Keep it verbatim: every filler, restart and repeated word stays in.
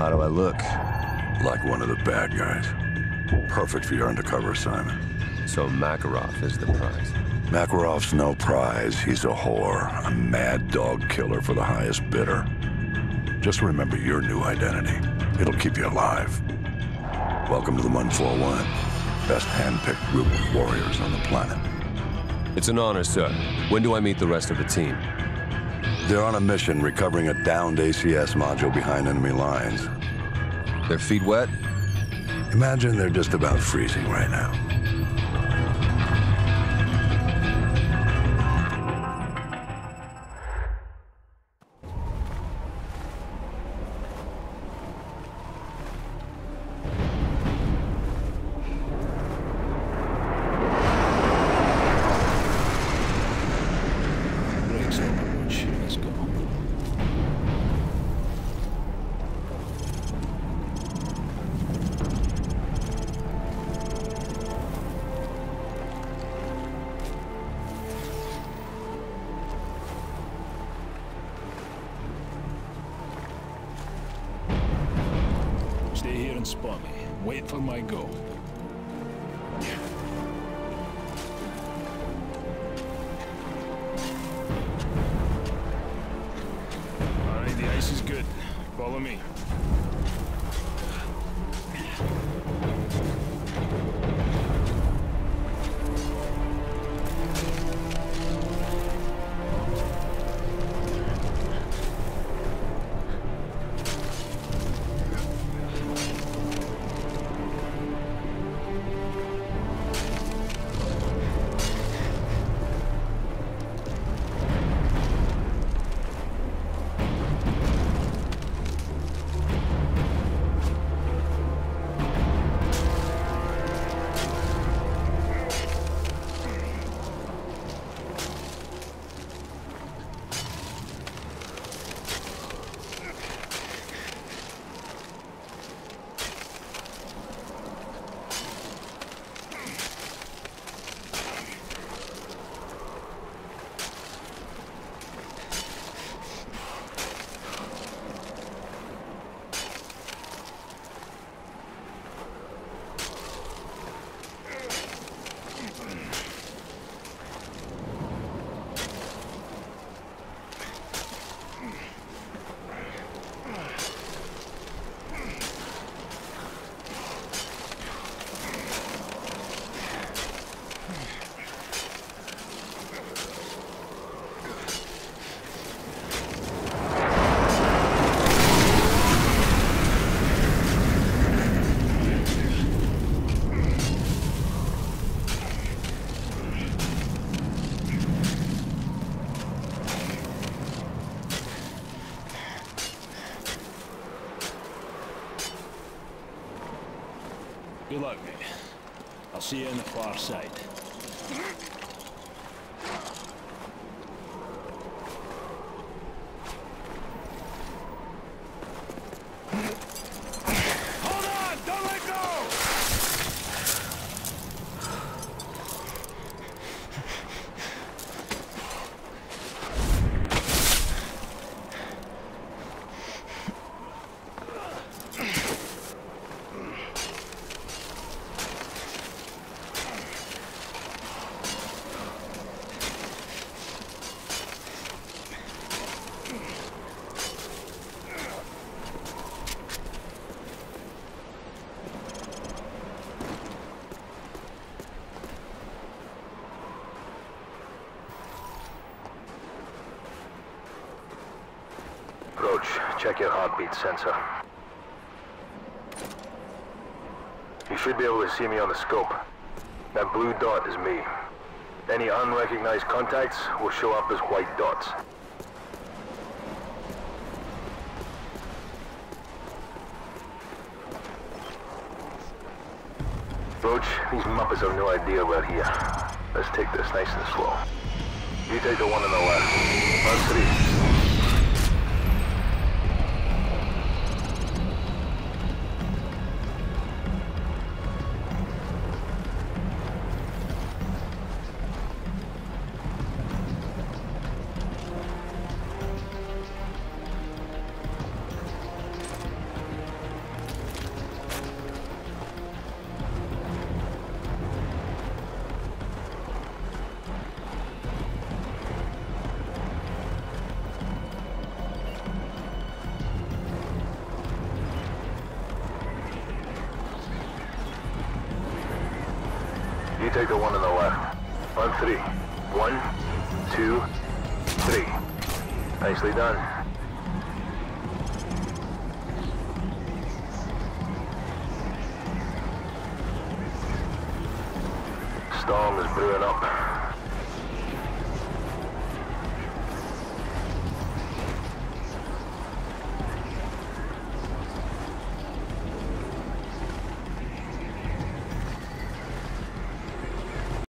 how do I look? Like one of the bad guys. Perfect for your undercover assignment. So Makarov is the prize. Makarov's no prize. He's a whore. A mad dog killer for the highest bidder. Just remember your new identity. It'll keep you alive. Welcome to the one forty-one. Best hand-picked group of warriors on the planet. It's an honor, sir. When do I meet the rest of the team? They're on a mission recovering a downed A C S module behind enemy lines. Their feet wet? Imagine they're just about freezing right now. Stay here and spawn me. Wait for my go. Alright, the ice is good. Follow me. Good luck, mate. I'll see you on the far side. Hold on! Don't let go! Roach, check your heartbeat sensor. You should be able to see me on the scope. That blue dot is me. Any unrecognized contacts will show up as white dots. Roach, these Muppets have no idea we're here. Let's take this nice and slow. You take the one on the left. On three. take the one on the left. On three. One, two, three. Nicely done. Storm is brewing up.